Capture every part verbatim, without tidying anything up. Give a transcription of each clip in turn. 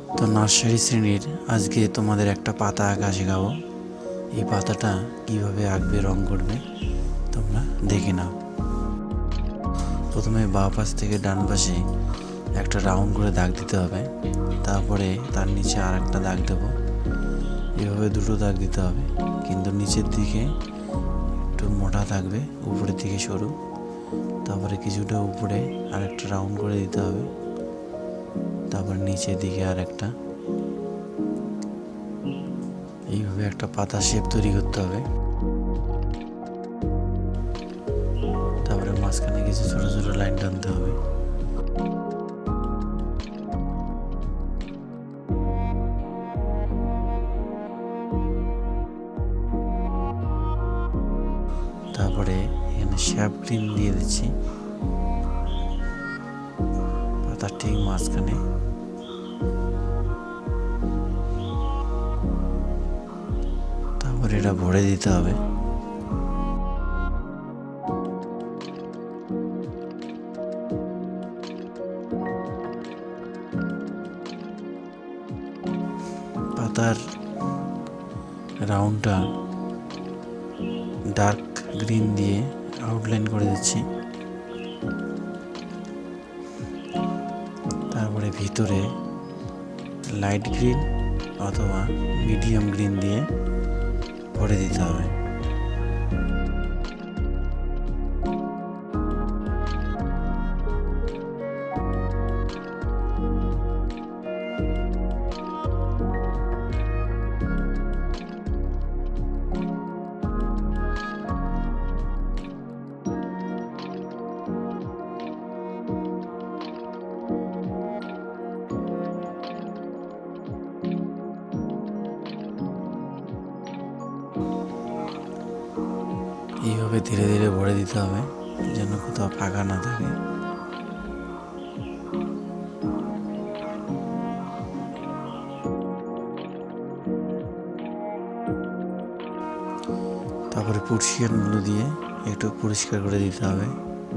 তো নার্সারি শ্রেণীর আজকে তোমাদের একটা পাতা আঁকা শেখাবো। এই পাতাটা কিভাবে আঁকবে, রং করবে তোমরা দেখে নাও। প্রথমে বাঁ পাশ থেকে ডান পাশে একটা রাউন্ড করে দাগ দিতে হবে, তারপরে তার নিচে আর একটা দাগ দেবো। এভাবে দুটো দাগ দিতে হবে, কিন্তু নিচের দিকে একটু মোটা থাকবে, উপরের দিকে সরু। তারপরে কিছুটা উপরে আর একটা রাউন্ড করে দিতে হবে, তারপর নিচের দিকে আর একটা। এইভাবে একটা পাতা শেপ তৈরি করতে হবে। তারপরে মাঝখানে কিছু ছোট ছোট লাইন টানতে হবে। তারপরে এখানে শ্যাপ ক্রিম দিয়ে দিচ্ছি পাতার ঠিক মাঝখানে। তারপরে এটা ভরে দিতে হবে। পাতার রাউন্ডটা ডার্ক গ্রিন দিয়ে আউটলাইন করে দিচ্ছি। তারপরে ভিতরে লাইট গ্রিন অথবা মিডিয়াম গ্রিন দিয়ে ভরে দিতে হবে। এইভাবে ধীরে ধীরে ভরে দিতে হবে যেন কোথাও ফাঁকা না থাকে। তারপরে পুরসিয়ানগুলো দিয়ে একটু পরিষ্কার করে দিতে হবে।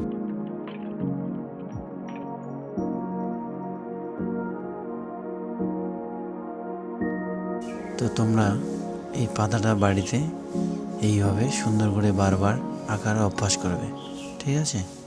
তো তোমরা এই পাতাটা বাড়িতে এইভাবে সুন্দর করে বারবার আঁকার অভ্যাস করবে, ঠিক আছে?